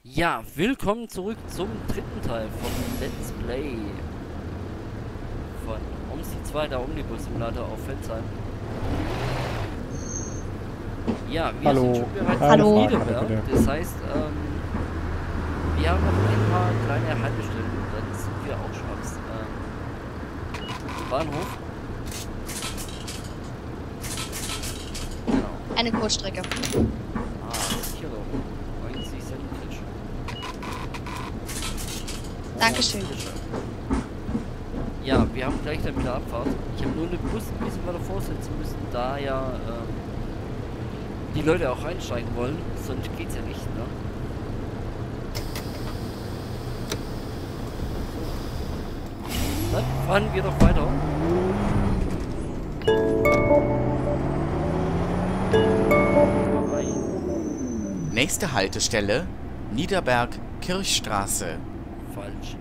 Ja, willkommen zurück zum dritten Teil von Let's Play von OMSI 2, der Omnibus-Simulator auf Feldheim. Ja, wir sind schon bereits Hallo. in Niederberg. Das heißt, wir haben noch ein paar kleine Haltestellen und dann sind wir auch schon am Bahnhof. Genau. Eine Kurzstrecke. Hier doch. 90 Cent Kretsch. Dankeschön. Ja, wir haben gleich dann wieder Abfahrt. Ich habe nur eine Bus ein bisschen weiter vorsetzen müssen, da ja die Leute auch einsteigen wollen, sonst geht's ja nicht, ne? Dann fahren wir doch weiter. Nächste Haltestelle, Niederberg, Kirchstraße. Falsch.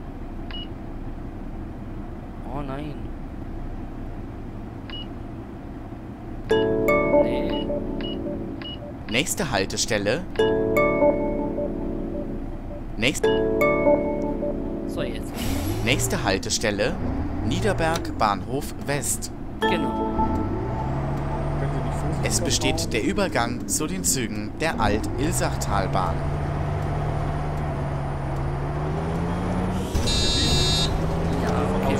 Oh nein. Nee. Nächste Haltestelle. So, jetzt. Nächste Haltestelle, Niederberg, Bahnhof West. Genau. Es besteht der Übergang zu den Zügen der Alt-Ilsachtalbahn. Ja, okay.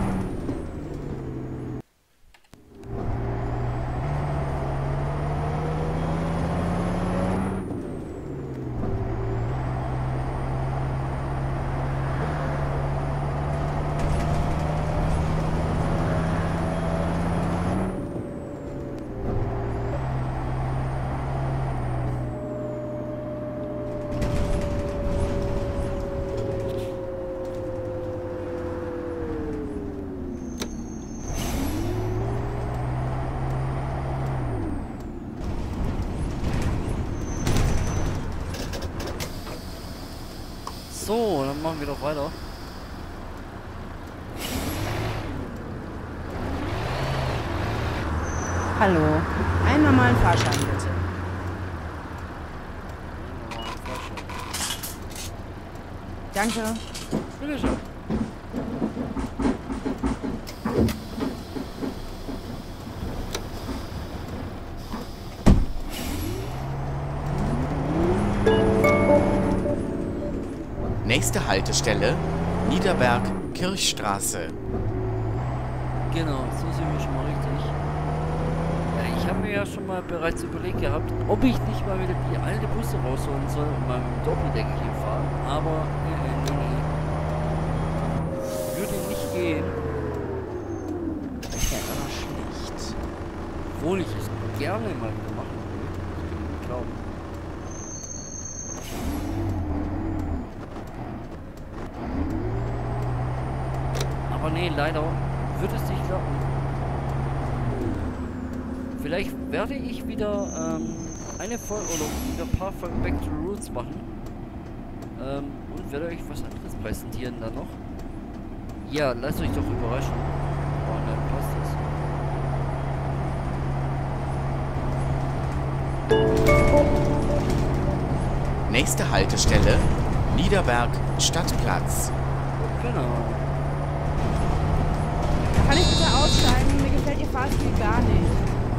So, dann machen wir doch weiter. Hallo. Einen normalen Fahrschein bitte. Danke. Bitte schön. Nächste Haltestelle, Niederberg, Kirchstraße. Genau, so sind wir schon mal richtig. Ja, ich habe mir ja schon mal bereits überlegt gehabt, ob ich nicht mal wieder die alte Busse rausholen soll und mal mit dem Doppeldeck hier fahren, aber nee. Würde nicht gehen. Das wäre schlecht. Obwohl ich es gerne mal wieder machen würde. Ich kann nicht glauben. Aber nee, leider wird es nicht klappen. Vielleicht werde ich wieder eine Folge oder wieder ein paar Folgen Back to the Roots machen. Und werde euch was anderes präsentieren dann noch. Ja, lasst euch doch überraschen. Und dann passt das. Nächste Haltestelle, Niederberg, Stadtplatz. Genau. Kann ich bitte aussteigen? Mir gefällt Ihr Fahrstil gar nicht.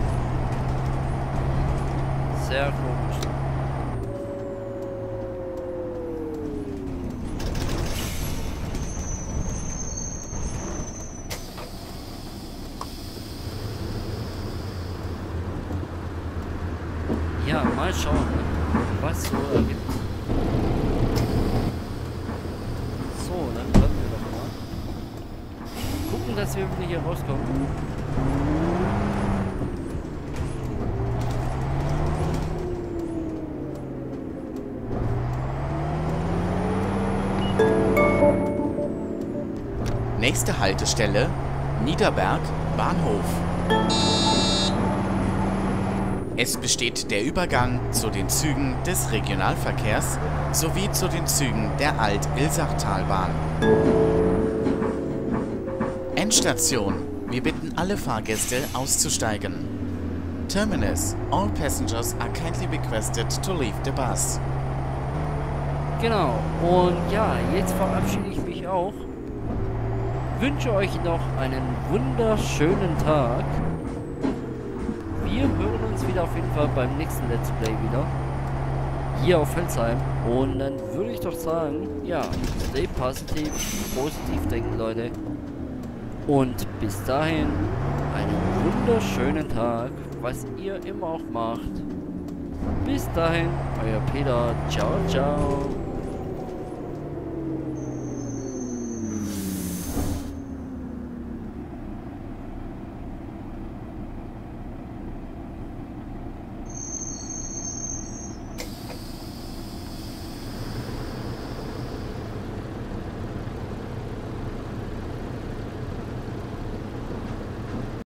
Sehr komisch. Ja, mal schauen, was so ergibt. So, dann können wir doch mal gucken, dass wir wieder hier rauskommen. Nächste Haltestelle, Niederberg, Bahnhof. Es besteht der Übergang zu den Zügen des Regionalverkehrs sowie zu den Zügen der Alt-Ilsachtalbahn. Endstation. Wir bitten alle Fahrgäste auszusteigen. Terminus. All passengers are kindly requested to leave the bus. Genau. Und ja, jetzt verabschiede ich mich auch. Wünsche euch noch einen wunderschönen Tag. Wir hören uns wieder auf jeden Fall beim nächsten Let's Play wieder. Hier auf Hölzheim. Und dann würde ich doch sagen, ja, stay positiv, positiv denken, Leute. Und bis dahin einen wunderschönen Tag, was ihr immer auch macht. Bis dahin, euer Peter. Ciao, ciao.